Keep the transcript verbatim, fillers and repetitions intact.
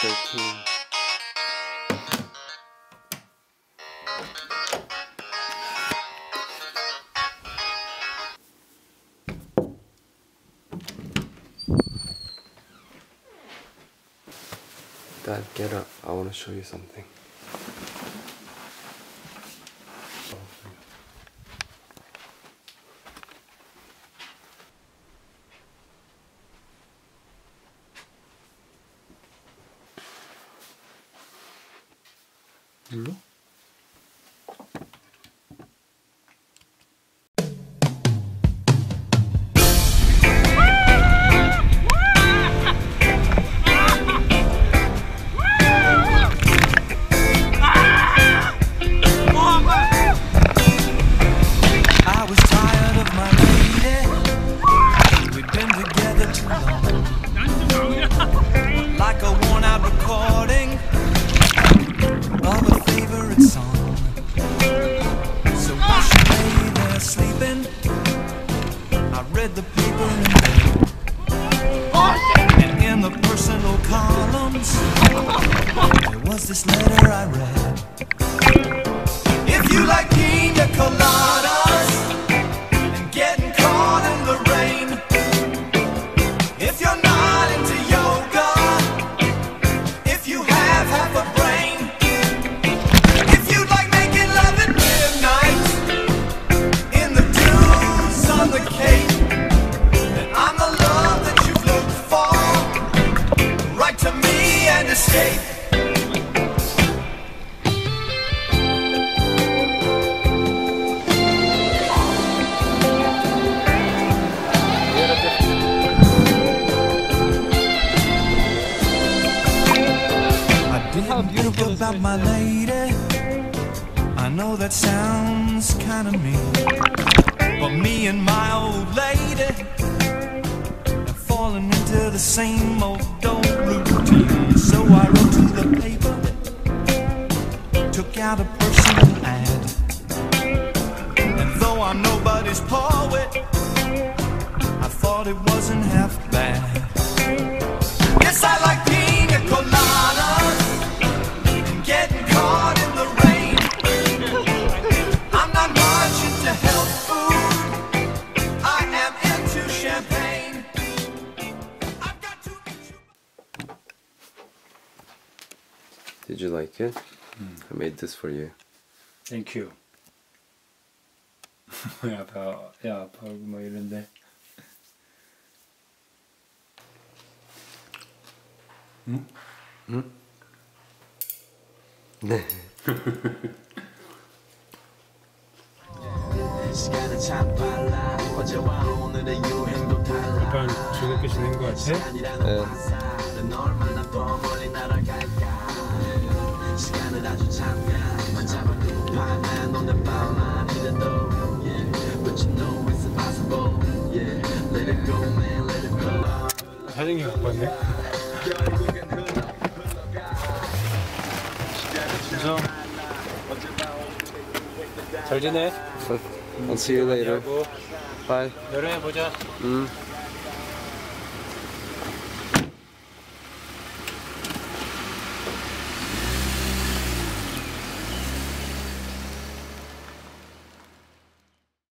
thirteen. Dad, get up. I want to show you something. 눌러? The paper in bed. And in the personal columns there was this letter I read. If you like pina coladas and getting caught in the rain, if you're not into yoga, if you have half a brain, if you like making love at midnight in the dunes on the Cape, I'm the love that you've looked for. Write to me and escape. I didn't think about my lady. I know that sounds kinda mean, but me and my old lady falling into the same old old routine. So I wrote to the paper, took out a personal ad, and though I'm nobody's poet, I thought it wasn't half bad. Yes, I like pina coladas and getting caught in the rain. I'm not much into health food, I am into champagne. Did you like it? Mm. I made this for you. Thank you. 야, 봐, 야, 봐, 뭐 이런데. 응? 응? 네. 약간 즐겁게 지낸 것 같아? 네. 사진기 갖고 왔네? 진짜? 잘 지내? I'll see you later. Bye. 여름에 보자. 음.